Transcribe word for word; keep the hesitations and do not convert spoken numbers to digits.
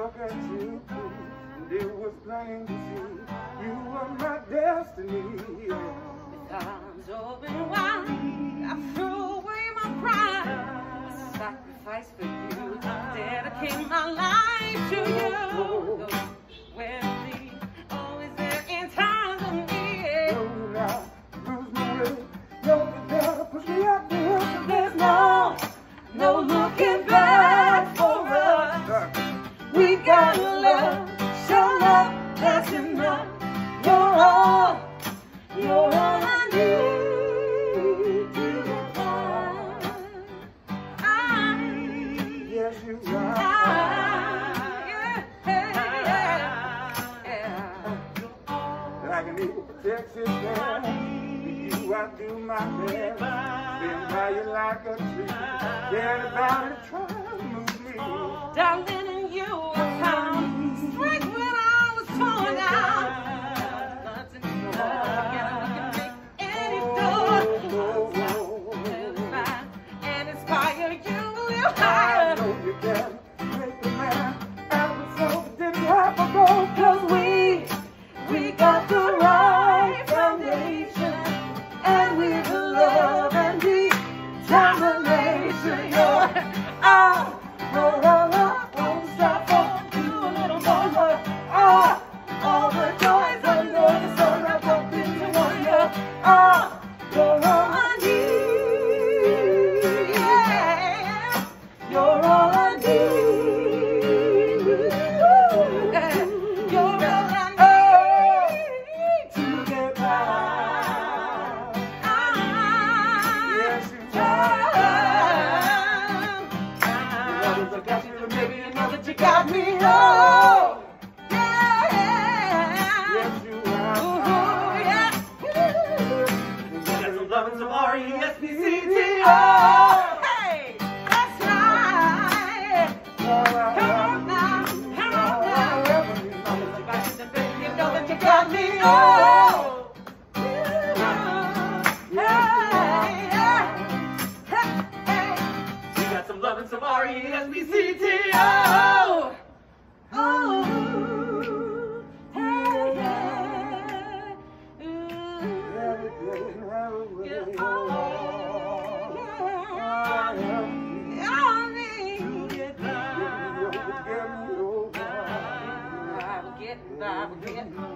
look at you, and it was plain to see you were my destiny. With arms open wide, I threw away my pride. I sacrificed for you, dedicate my life to you. With me, always there in times of need. No, now, lose my way. No, you better push me out the hill, 'cause there's no, No looking back for us. we Got love, show love, that's enough. You're all, you're all I need to get by. I, yes, you are. I, yeah, yeah, yeah. Like an eagle protects his man, with you I do my best. Stand by you like a tree. Everybody try to move me. Darling, in you I found strength when I was torn down. Nothing more can make any door and inspire you a little higher. I know you can make a man out of so didn't have to go, 'cause we, We got the right foundation, and with the love and determination, you're out. no, no, no, won't stop for Do a little more. Ah, all the joys under the sun wrapped up into one. You're ah, you're all I need. Yeah, you're all I need. Yeah, you're all I need to get by. yes, you I got you, maybe you know that you got me. Oh, yeah. yes, you Ooh, are. yeah. You got some loving, some R E S P C T. Oh, hey, that's right. Come on now, come on now. You got you, baby, you know that you got me. Oh, hey, yeah. Hey, hey. You got some loving, some R E S P C T. Oh, oh, hey, yeah. Ooh, Every day, every yeah, way. oh, I yeah. am I need to get Get me over, by. get me over. I will get by, I will get by.